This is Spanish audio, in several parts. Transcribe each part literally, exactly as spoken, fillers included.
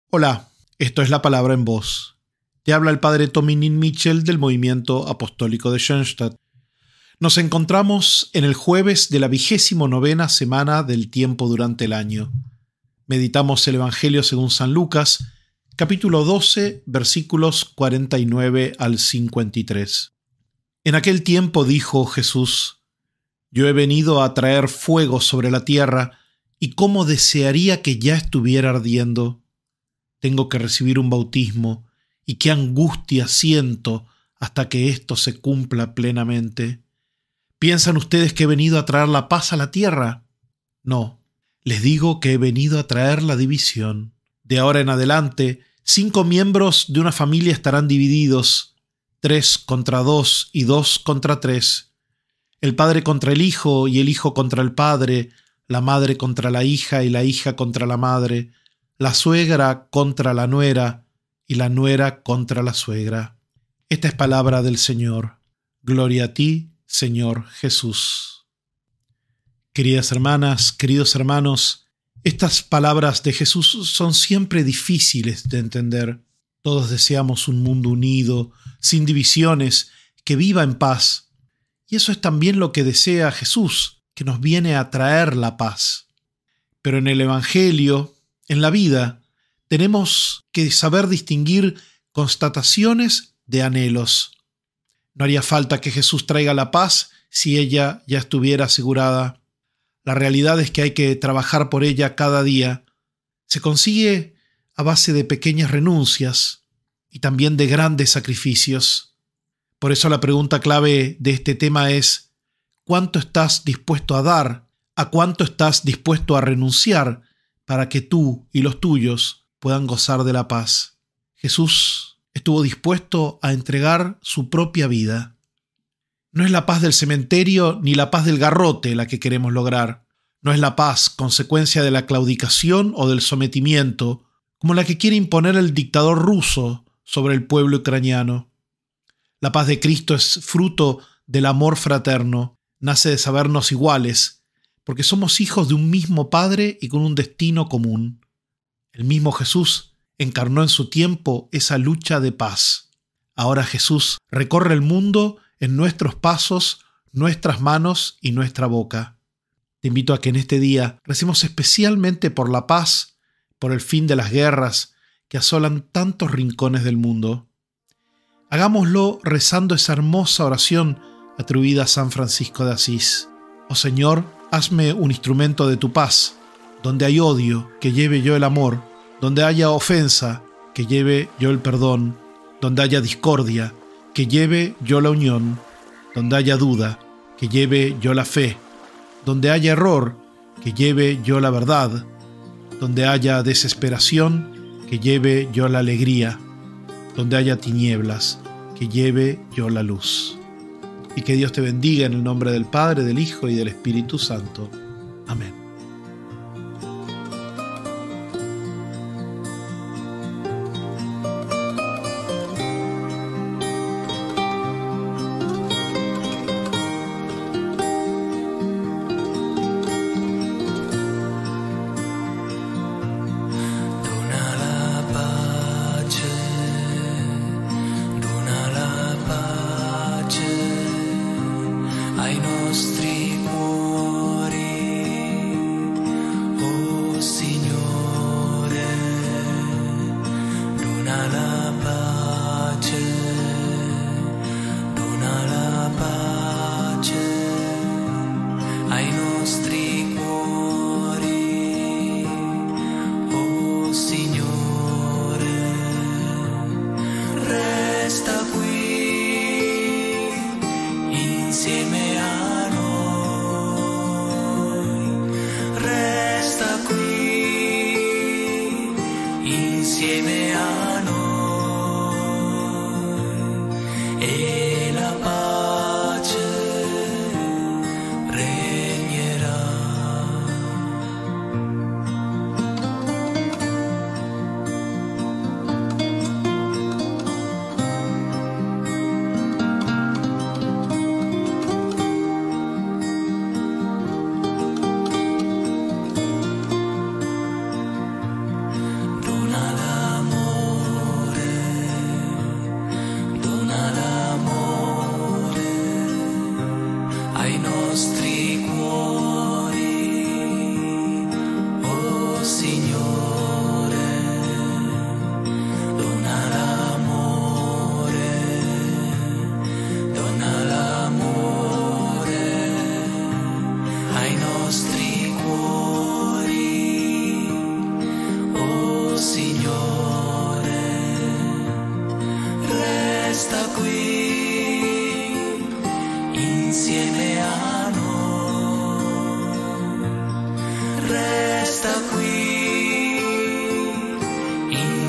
Hola, esto es La Palabra en Voz. Te habla el padre Tominin Mitchell del Movimiento Apostólico de Schoenstatt. Nos encontramos en el jueves de la vigésimo novena semana del tiempo durante el año. Meditamos el Evangelio según San Lucas, capítulo doce, versículos cuarenta y nueve al cincuenta y tres. En aquel tiempo dijo Jesús: Yo he venido a traer fuego sobre la tierra, y cómo desearía que ya estuviera ardiendo. Tengo que recibir un bautismo, y qué angustia siento hasta que esto se cumpla plenamente. ¿Piensan ustedes que he venido a traer la paz a la tierra? No, les digo que he venido a traer la división. De ahora en adelante, cinco miembros de una familia estarán divididos, tres contra dos y dos contra tres. El padre contra el hijo y el hijo contra el padre, la madre contra la hija y la hija contra la madre, la suegra contra la nuera y la nuera contra la suegra. Esta es palabra del Señor. Gloria a ti, Señor Jesús. Queridas hermanas, queridos hermanos, estas palabras de Jesús son siempre difíciles de entender. Todos deseamos un mundo unido, sin divisiones, que viva en paz. Y eso es también lo que desea Jesús, que nos viene a traer la paz. Pero en el Evangelio, en la vida, tenemos que saber distinguir constataciones de anhelos. No haría falta que Jesús traiga la paz si ella ya estuviera asegurada. La realidad es que hay que trabajar por ella cada día. Se consigue a base de pequeñas renuncias y también de grandes sacrificios. Por eso la pregunta clave de este tema es: ¿cuánto estás dispuesto a dar? ¿A cuánto estás dispuesto a renunciar para que tú y los tuyos puedan gozar de la paz? Jesús estuvo dispuesto a entregar su propia vida. No es la paz del cementerio ni la paz del garrote la que queremos lograr. No es la paz consecuencia de la claudicación o del sometimiento, como la que quiere imponer el dictador ruso sobre el pueblo ucraniano. La paz de Cristo es fruto del amor fraterno, nace de sabernos iguales, porque somos hijos de un mismo Padre y con un destino común. El mismo Jesús encarnó en su tiempo esa lucha de paz. Ahora Jesús recorre el mundo en nuestros pasos, nuestras manos y nuestra boca. Te invito a que en este día recemos especialmente por la paz, por el fin de las guerras que asolan tantos rincones del mundo. Hagámoslo rezando esa hermosa oración atribuida a San Francisco de Asís. Oh Señor, hazme un instrumento de tu paz. Donde hay odio, que lleve yo el amor. Donde haya ofensa, que lleve yo el perdón. Donde haya discordia, que lleve yo la unión. Donde haya duda, que lleve yo la fe. Donde haya error, que lleve yo la verdad. Donde haya desesperación, que lleve yo la alegría. Donde haya tinieblas, que lleve yo la luz. Y que Dios te bendiga en el nombre del Padre, del Hijo y del Espíritu Santo. Amén. Ai nostri cuori, oh Signore, dona la pace, dona la pace ai nostri cuori, oh Signore, resta qui insieme a noi, resta qui insieme a noi e la pace regnerà. Dona la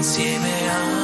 insieme a